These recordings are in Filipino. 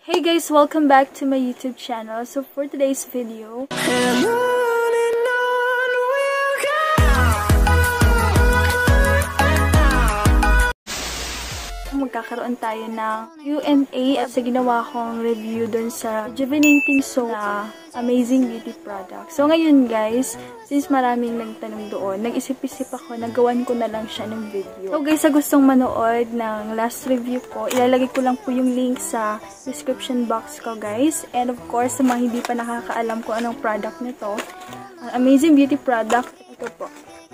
Hey guys, welcome back to my YouTube channel. So for today's video, magkakaroon tayo ng Q&A at sa ginawa kong review dun sa rejuvenating soap na Amazing Beauty product. So ngayon guys, since maraming nagtanong doon, nag-isip-isip ako, nagawan ko na lang siya ng video. So guys, sa gustong manood ng last review ko, ilalagay ko lang po yung link sa description box ko guys. And of course, sa mga hindi pa nakakaalam kung anong product nito, ang Amazing Beauty product, ito po.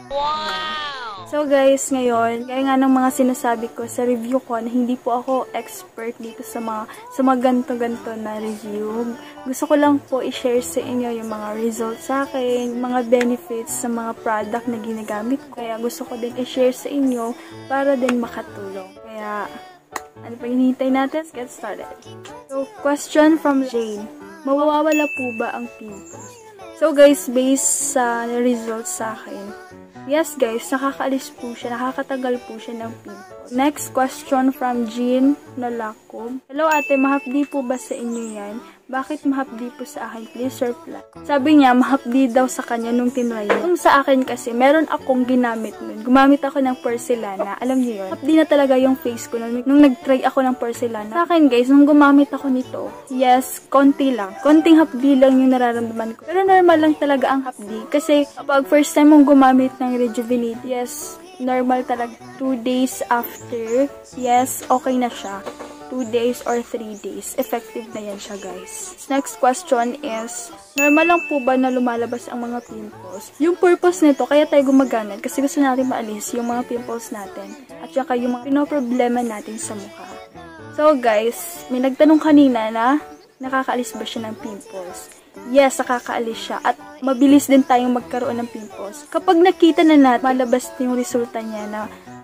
Wow! So guys, ngayon, gaya nga ng mga sinasabi ko sa review ko na hindi po ako expert dito sa mga ganto-ganto na review. Gusto ko lang po i-share sa inyo yung mga results sa akin, mga benefits sa mga product na ginagamit ko. Kaya gusto ko din i-share sa inyo para din makatulong. Kaya, ano pa hinihintay natin? Let's get started. So, question from Jane. Mawawala po ba ang pimples? So guys, based sa results sa akin, yes guys, nakakaalis po siya, nakakatagal po siya ng pimples. Next question from Jean Nalakob. Hello ate, mahapdi po ba sa inyo yan? Bakit mahapdi po sa akin? Please reply. Sabi niya, mahapdi daw sa kanya nung tinry niya. Kung sa akin kasi, meron akong ginamit nun. Gumamit ako ng porcelana. Alam niyo yun? Mahapdi na talaga yung face ko nung nag-try ako ng porcelana. Sa akin guys, nung gumamit ako nito, yes, konti lang. Konting hapdi lang yung nararamdaman ko. Pero normal lang talaga ang hapdi. Kasi kapag first time mong gumamit ng Rejuvenate, yes, normal talaga. 2 days after, yes, okay na siya. 2 days or 3 days. Effective na yan siya, guys. Next question is, normal lang po ba na lumalabas ang mga pimples? Yung purpose nito, kaya tayo gumagamit kasi gusto natin maalis yung mga pimples natin at saka yung mga pinoproblema natin sa mukha. So, guys, may nagtanong kanina na nakakaalis ba siya ng pimples? Yes, nakakaalis siya. At mabilis din tayong magkaroon ng pimples. Kapag nakita na natin, malabas yung resulta niya na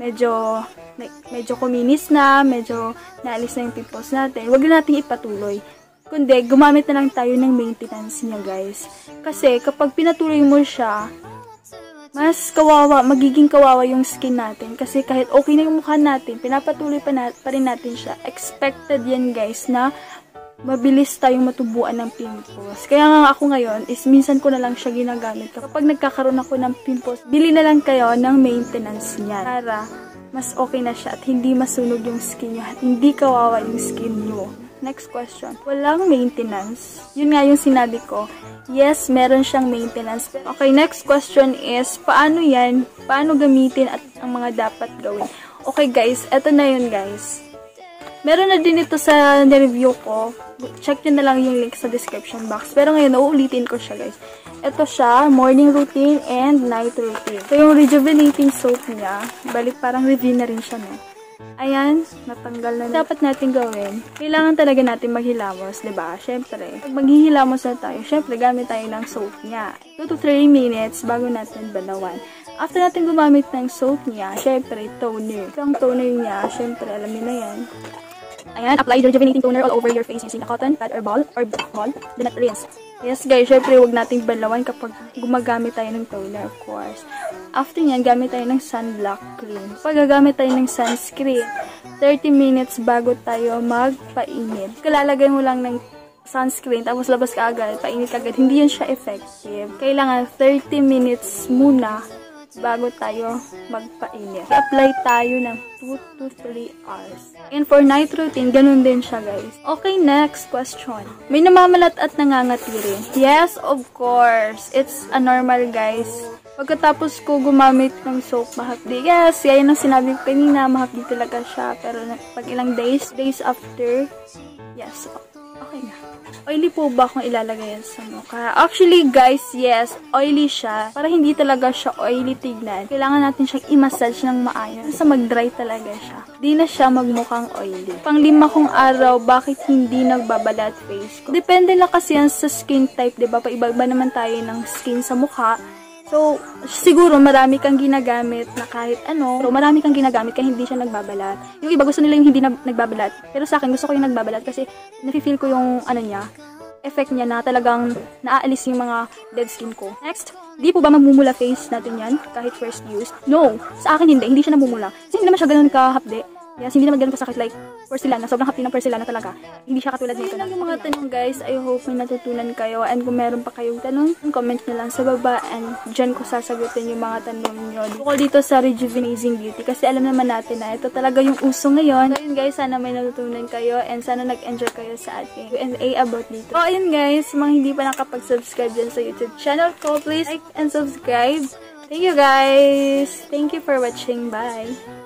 medyo kuminis na, medyo naalis na yung pimples natin, huwag na natin ipatuloy. Kundi, gumamit na lang tayo ng maintenance niya, guys. Kasi, kapag pinatuloy mo siya, mas kawawa, magiging kawawa yung skin natin. Kasi kahit okay na yung mukha natin, pinapatuloy pa rin natin siya. Expected yan, guys, na mabilis tayong matubuan ng pimples. Kaya nga ako ngayon is minsan ko na lang siya ginagamit. Kapag nagkakaroon ako ng pimples, bili na lang kayo ng maintenance niya para mas okay na siya at hindi masunog yung skin niya at hindi kawawa yung skin niyo. Next question. Walang maintenance. Yun nga yung sinabi ko. Yes, meron siyang maintenance. Okay, next question is, paano yan? Paano gamitin at ang mga dapat gawin? Okay guys, eto na yun guys. Meron na din ito sa review ko. Check nyo na lang yung link sa description box. Pero ngayon, uulitin ko siya guys. Ito siya, morning routine and night routine. So, yung rejuvenating soap niya, balik parang review na rin siya, no? Ayan, natanggal na. Dapat natin gawin, kailangan talaga natin maghilamos, diba? Syempre, pag maghihilamos na tayo, syempre, gamit tayo ng soap niya. 2 to 3 minutes bago natin banawan. After natin gumamit ng soap niya, syempre, toner. So, ang toner niya, syempre, alam niyo na yan. Ayan, apply the rejuvenating toner all over your face using a cotton pad or ball, do not rinse. Yes guys, syempre huwag nating balawan kapag gumagamit tayo ng toner, of course. After nyan, gamit tayo ng sunblock cream. Pag gagamit tayo ng sunscreen, 30 minutes bago tayo magpainit. Kalalagay mo lang ng sunscreen, tapos labas ka agad, painit agad. Hindi yan siya effective. Kailangan 30 minutes muna bago tayo magpainit. I-apply tayo ng 2 to 3 hours. And for night routine, ganun din siya guys. Okay, next question. May namamalat at nangangati rin? Yes, of course. It's a normal guys. Pagkatapos ko gumamit ng soap, mahapdi. Yes, yan ang sinabi ko kanina, mahapdi talaga siya. Pero pag ilang days after, yes, okay na. Oily po ba kung ilalagay yan sa mukha? Actually, guys, yes, oily siya. Para hindi talaga siya oily tignan, kailangan natin siyang i-massage ng maayos. Sa mag-dry talaga siya. Di na siya magmukhang oily. Pang-5 kong araw, bakit hindi nagbabalat face ko? Depende lang kasi yan sa skin type, diba? Paiba-iba naman tayo ng skin sa mukha. So, siguro marami kang ginagamit na kahit ano. So, marami kang ginagamit kaya hindi siya nagbabalat. Yung iba gusto nila yung hindi nagbabalat. Pero sa akin, gusto ko yung nagbabalat kasi nafe-feel ko yung ano niya, effect niya na talagang naaalis yung mga dead skin ko. Next, di po ba magmumula face natin yan kahit first use? No! Sa akin hindi. Hindi siya namumula. Kasi hindi naman siya ganun kahapde. Yes, hindi naman ganun kasakit like porcelana. Sobrang hapdi ng porcelana talaga. Hindi siya katulad nito. Ayun lang yung mga tanong guys. I hope may natutunan kayo. And kung meron pa kayong tanong, comment nyo lang sa baba. And dyan ko sasagutin yung mga tanong nyo. Bukod dito sa Rejuvenating Beauty. Kasi alam naman natin na ito talaga yung uso ngayon. So ayun guys, sana may natutunan kayo. And sana nag-enjoy kayo sa ating Q&A about dito. So ayun guys, mga hindi pa nakapag-subscribe dyan sa YouTube channel ko, please like and subscribe. Thank you guys. Thank you for watching. Bye.